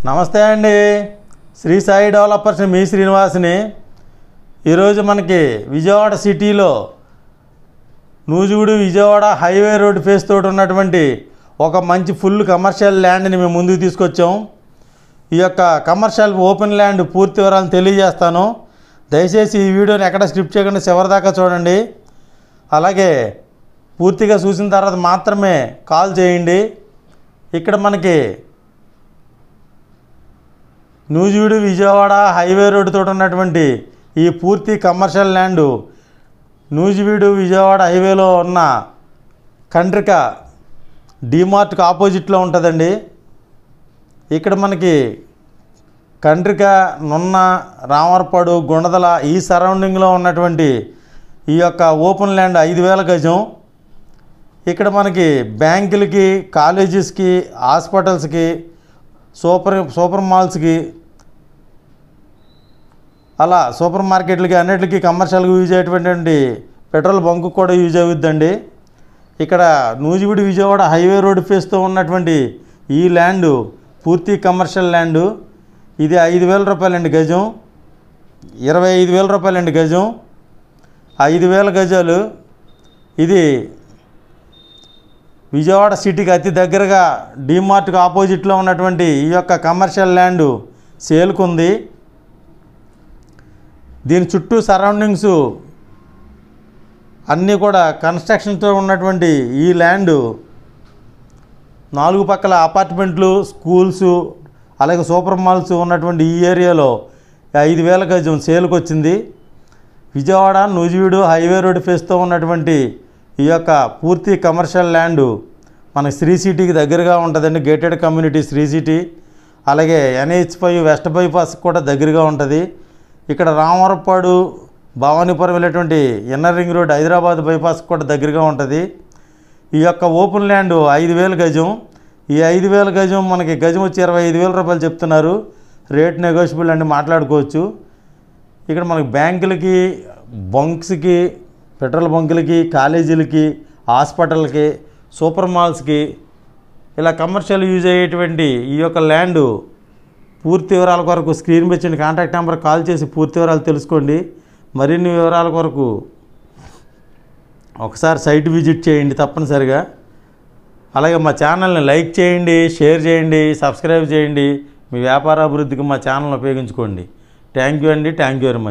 నమస్తే అండి. శ్రీ సాయి డెవలపర్స్ మీ శ్రీనివాస్ని. ఈరోజు మనకి విజయవాడ సిటీలో Nuzvid Vijayawada highway road face తోటి ఉన్నటువంటి ఒక మంచి ఫుల్ కమర్షియల్ ల్యాండ్ని మేము ముందుకు తీసుకొచ్చాం. ఈ యొక్క కమర్షియల్ ఓపెన్ ల్యాండ్ పూర్తి వివరాలను తెలియజేస్తాను. దయచేసి ఈ వీడియోని ఎక్కడ స్కిప్ చేయకుండా చివరిదాకా చూడండి. అలాగే పూర్తిగా చూసిన తర్వాత మాత్రమే కాల్ చేయండి. ఇక్కడ మనకి నూజివీడు విజయవాడ హైవే రోడ్డు తోటి ఉన్నటువంటి ఈ పూర్తి కమర్షియల్ ల్యాండు నూజివీడు విజయవాడ హైవేలో ఉన్న కండ్రిక డిమార్ట్కి ఆపోజిట్లో ఉంటుందండి. ఇక్కడ మనకి కండ్రిక, నున్న, రామవరపాడు, గుండదల ఈ సరౌండింగ్లో ఉన్నటువంటి ఈ యొక్క ఓపెన్ ల్యాండ్ 5,000 గజం. ఇక్కడ మనకి బ్యాంకులకి, కాలేజెస్కి, హాస్పిటల్స్కి, సూపర్ మాల్స్కి, అలా సూపర్ మార్కెట్లకి అన్నిటికీ కమర్షియల్గా యూజ్ అయ్యేటువంటి పెట్రోల్ బంకు కూడా యూజ్ అవుద్దండి. ఇక్కడ నూజివీడు విజయవాడ హైవే రోడ్ ఫేస్తో ఉన్నటువంటి ఈ ల్యాండు పూర్తి కమర్షియల్ ల్యాండు. ఇది 5,000 రూపాయలండి గజం, 25,000 రూపాయలండి గజం, 5,000 గజాలు. ఇది విజయవాడ సిటీకి అతి దగ్గరగా డిమార్ట్కి ఆపోజిట్లో ఉన్నటువంటి ఈ యొక్క కమర్షియల్ ల్యాండు సేల్కుంది. దీని చుట్టూ సరౌండింగ్స్ అన్నీ కూడా కన్స్ట్రక్షన్తో ఉన్నటువంటి ఈ ల్యాండు 4 పక్కల అపార్ట్మెంట్లు, స్కూల్స్, అలాగే సూపర్ మాల్స్ ఉన్నటువంటి ఈ ఏరియాలో 5,000 గజం సేల్కి వచ్చింది. విజయవాడ నూజివీడు హైవే రోడ్ ఫేస్తో ఉన్నటువంటి ఈ యొక్క పూర్తి కమర్షియల్ ల్యాండు మన శ్రీ సిటీకి దగ్గరగా ఉంటుందండి. గేటెడ్ కమ్యూనిటీ శ్రీ సిటీ, అలాగే NH5 వెస్ట్ బైపాస్ కూడా దగ్గరగా ఉంటుంది. ఇక్కడ రామవరపాడు, భవానీపురం వెళ్ళేటువంటి inner ring road Hyderabad bypass కూడా దగ్గరగా ఉంటుంది. ఈ యొక్క ఓపెన్ ల్యాండ్ 5,000 గజం. ఈ 5,000 గజం మనకి గజం వచ్చి 25,000 రూపాయలు చెప్తున్నారు. రేట్ నెగోషియబుల్ అండి, మాట్లాడుకోవచ్చు. ఇక్కడ మనకి బ్యాంకులకి, బంక్స్కి, పెట్రోల్ బంకులకి, కాలేజీలకి, హాస్పిటల్కి, సూపర్ మాల్స్కి ఇలా కమర్షియల్ యూజ్ అయ్యేటువంటి ఈ యొక్క ల్యాండు పూర్తి వివరాల కొరకు స్క్రీన్ మీద ఇచ్చిన కాంటాక్ట్ నెంబర్ కాల్ చేసి పూర్తి వివరాలు తెలుసుకోండి. మరిన్ని వివరాల కొరకు ఒకసారి సైట్ విజిట్ చేయండి తప్పనిసరిగా. అలాగే మా ఛానల్ని లైక్ చేయండి, షేర్ చేయండి, సబ్స్క్రైబ్ చేయండి. మీ వ్యాపార అభివృద్ధికి మా ఛానల్ని ఉపయోగించుకోండి. థ్యాంక్ యూ అండి. Thank you very much.